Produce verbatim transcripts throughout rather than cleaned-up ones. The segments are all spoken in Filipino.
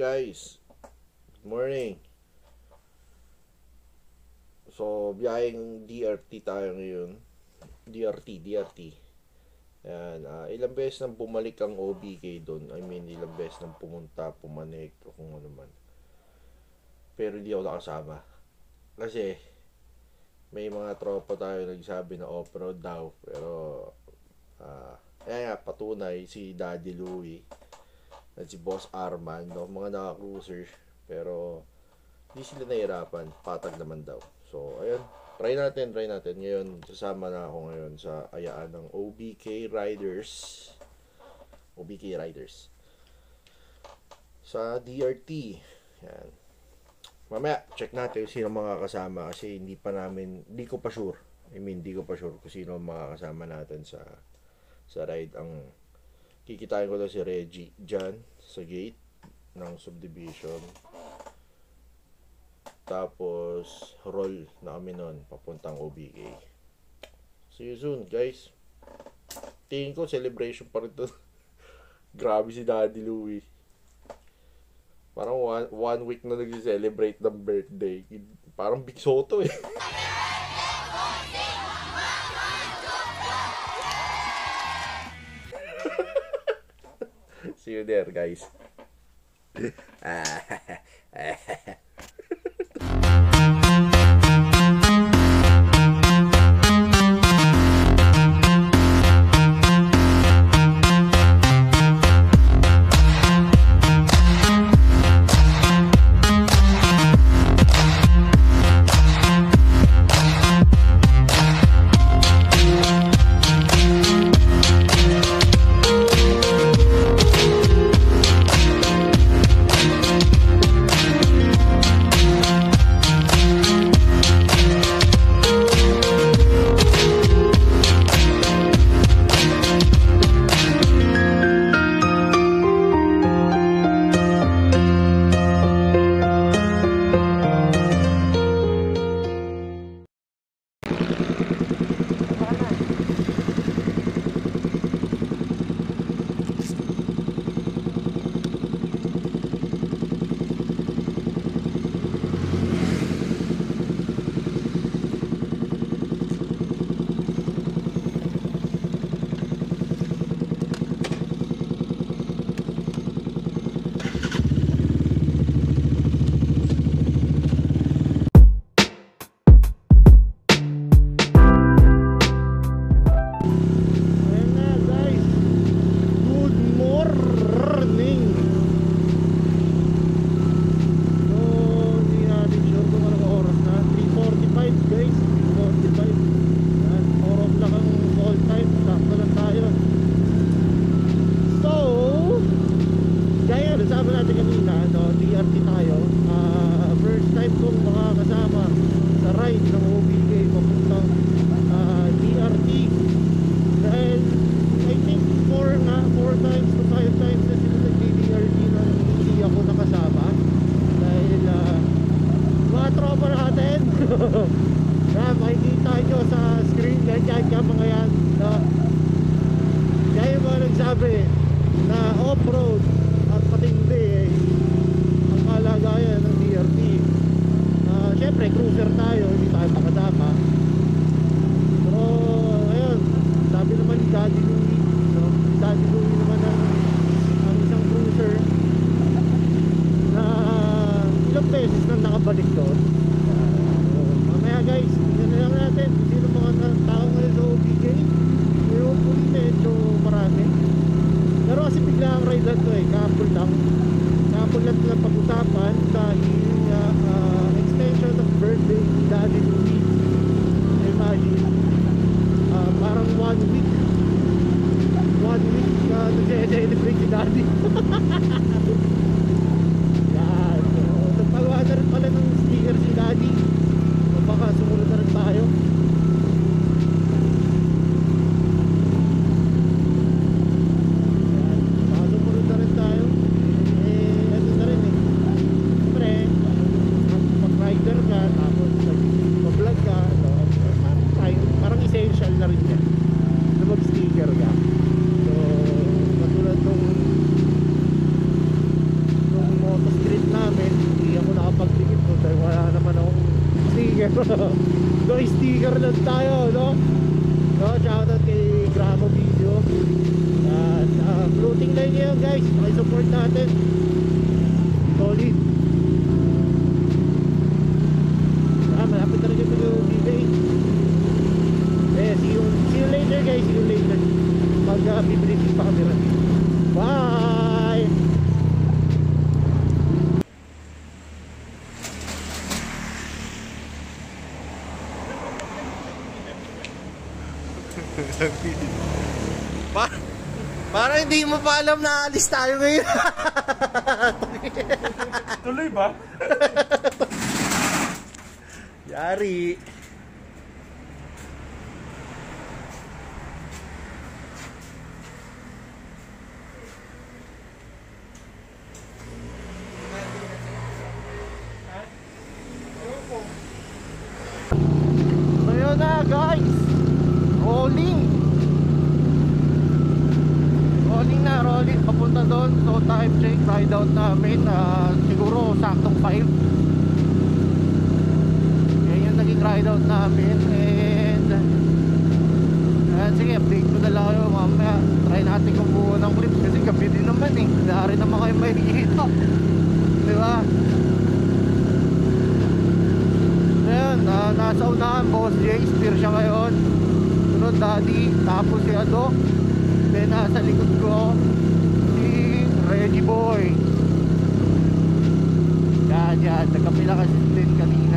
guys, good morning. So, biyaheng D R T tayo ngayon. D R T, D R T. Yan, uh, ilang beses nang bumalik ang O B K doon. I mean, ilang beses nang pumunta, pumanik, o kung ano man. Pero hindi ako nakasama. Kasi, may mga tropa tayo nagsabi na off-road daw. Pero, ah, uh, ayan nga, patunay si Daddy Louie at si Boss Arman, no? Mga naka-cruiser. Pero, hindi sila nahirapan. Patag naman daw. So, ayun. Try natin, try natin. Ngayon, sasama na ako ngayon sa ayaan ng O B K Riders. O B K Riders. Sa D R T. Yan. Mamaya, check natin sino mga kasama kasi hindi pa namin, hindi ko pa sure. I mean, hindi ko pa sure kung sino mga kasama natin sa sa ride. Ang kikitain ko daw si Reggie dyan sa gate ng subdivision. Tapos roll na kami nun papuntang O B K. See you soon guys. Tingin ko celebration pa rin to. Grabe si Daddy Louie. Parang one, one week na nag-celebrate ng birthday. Parang Big Soto eh. See you there, guys. Yan, makikita nyo sa screen ganyan ka mga yan, no? Kaya yung mga nagsabi na off-road at patindi eh, ang kalagayan ng D R T. uh, Siyempre cruiser tayo, hindi tayo makasama. Pero ayun, sabi naman ni Daddy Louie, no? Daddy Louie naman ang, ang isang cruiser na ilang beses na nakabalik doon. Guys, yun na lang natin sino mga tao ngayon sa O B K. Yung hopefully medyo marami. Pero kasi bigla ang ride lang to eh, kahapon lang kahapon lang lang pag-usapan dahil uh, uh, extension of birthday ni Daddy Louie. Imagine uh, parang one week one week uh, nag-celebrate si Daddy. Yan, so nagpagawa na rin pala ng sticker Pa para hindi mo pa alam na alis tayo ngayon. Tuloy ba? Yari. So yun na guys, rolling rolling na, rolling papunta doon. So time check, ride out namin uh, siguro saktong five. Yan yung naging ride out namin. And uh, sige, update ko na lang kayo mamaya. Try natin kumuha ng clips kasi gabi din naman eh, wala rin naman kayo makikita, diba? Ayan, uh, nasa unahan Boss J, spear siya ngayon. Sunod Daddy, tapos si Ado. Then nasa likod ko si Reggie Boy. Yan, yan, nagkapila kasi din kanina.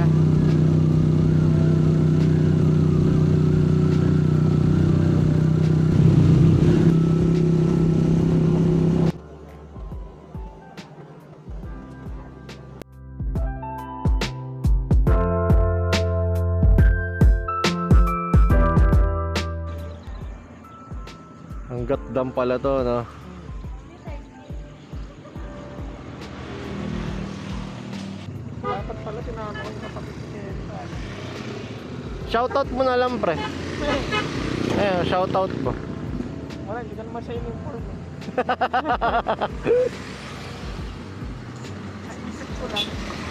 Hanggat dam pala to, no? Dapat pala sinama ko yung kapatid ko. Shoutout mo na lang, pre. Eh, shoutout mo. Wala, hindi ka naman sa uniform. Ay, isip ko lang.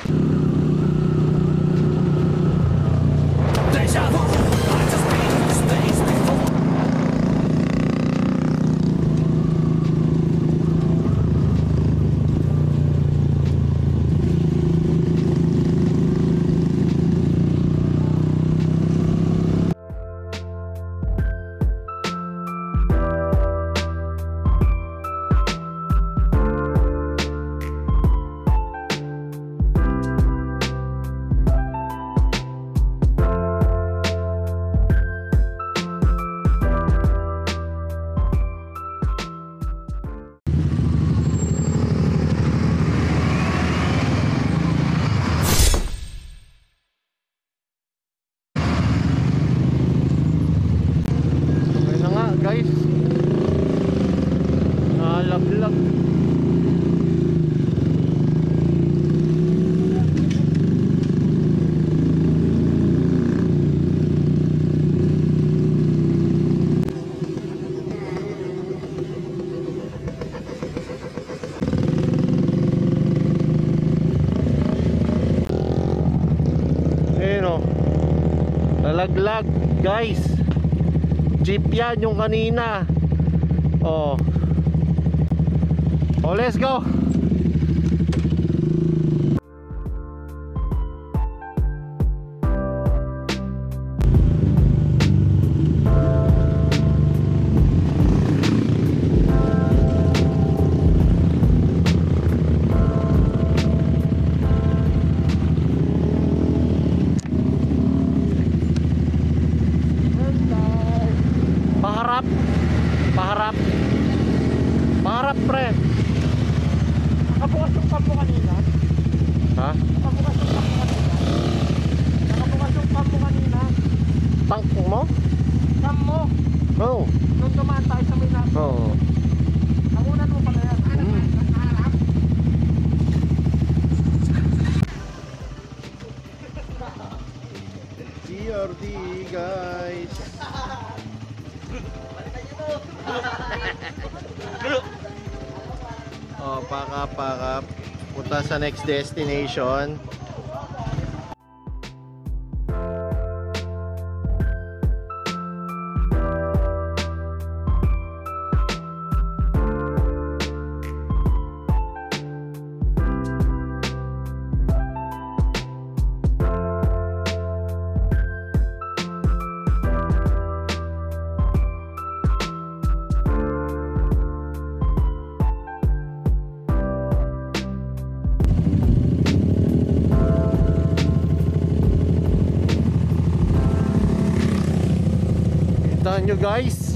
Deja vu, I just been in this place before. Guys, nalaglag. Ayun o, nalaglag guys. Jeep yan yung kanina. Oh. Oh, let's go. Paharap. Paharap. Paharap, pre. Nakabukas yung cam mo kanina? Ha? Nakabukas yung cam mo kanina? Nakabukas yung cam mo kanina? Tank mo? Cam mo? Oo. Nung dumaan tayo sa may natin. Oo. Nangunan mo pala yan. Mm. Nakaharap? D R D guys. Oh, pakap, pakap. Punta sa next destination. Kita nyo guys,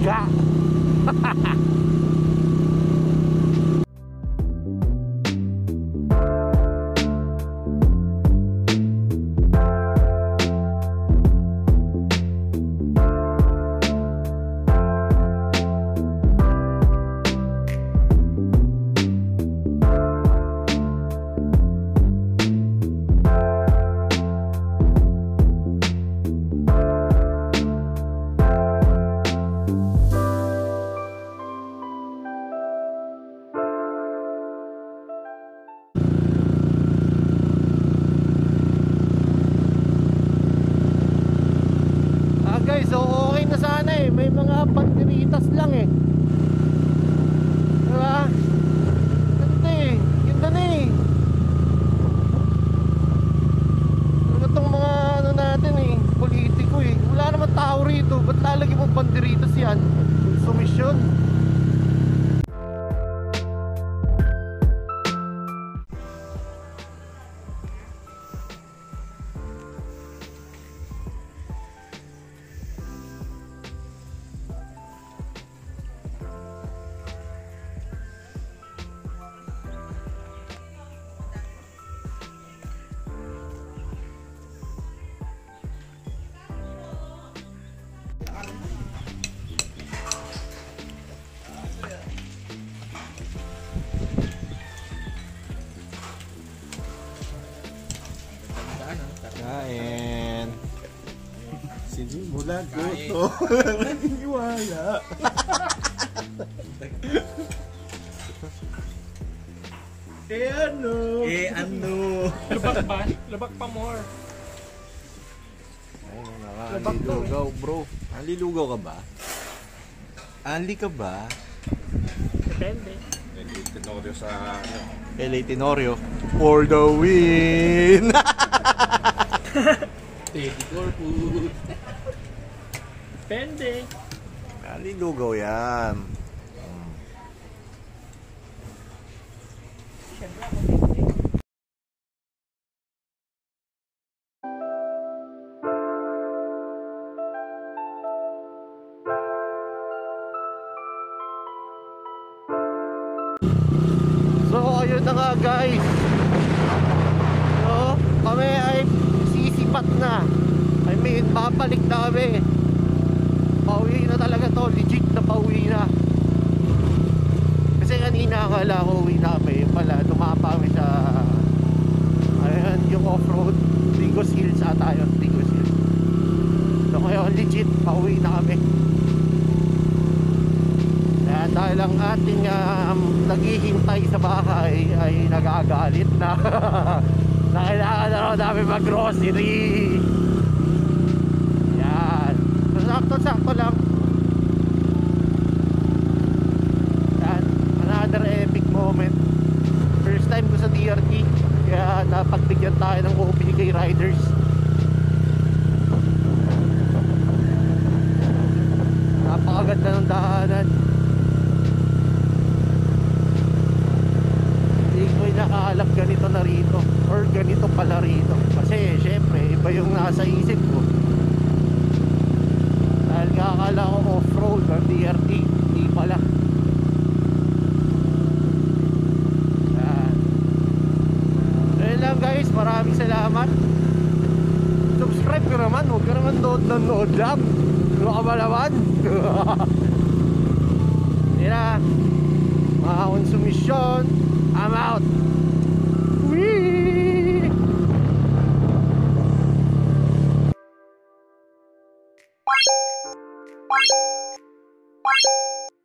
higa. So okay na sana eh, may mga banderitas lang eh. Diba? Ganda eh, ganda na eh. Ano itong mga ano natin eh, politiko eh. Wala naman tao rito, ba't lalagyan mo banderitas yan? Sumisyon. Kain. Sinimula ko to. Naniniwala. Eh ano? Eh ano? Lubak ba? Lubak pa more. Ay, nakalilugaw bro. Nalilugaw ka ba? Ali ka ba? Depende. Tenorio sa ano? L A Tenorio. For the win! Teddy Corpus. Depende. Nalilugaw yan. So ayun na nga guys. So kami ay sisipat na. I mean babalik na kami. Pauwi na talaga to. Legit na pauwi na. Kasi kanina akala ko uwi na kami. Yung pala tumapa kami sa ayun yung off-road Digos Hills ata yun. Digos Hills. So ngayon legit pauwi na kami. Dahil ang ating um, naghihintay sa bahay ay nagagalit na na kailangan na raw namin mag-grocery. Yan. So sakto-sakto lang. Yan. Another epic moment. First time ko sa D R T. Kaya napagbigyan tayo ng O P kay riders. Napakaganda ng daanan. Nakaalap ganito na rito or ganito pala rito kasi syempre iba yung nasa isip ko dahil kakala ko off-road ng D R T, hindi pala. Yan. Ayun lang guys, maraming salamat. Subscribe ka naman, huwag ka naman nood ng nood lang. Ano ka ba naman? Yan na, mga konsumisyon, I'm out. Wee!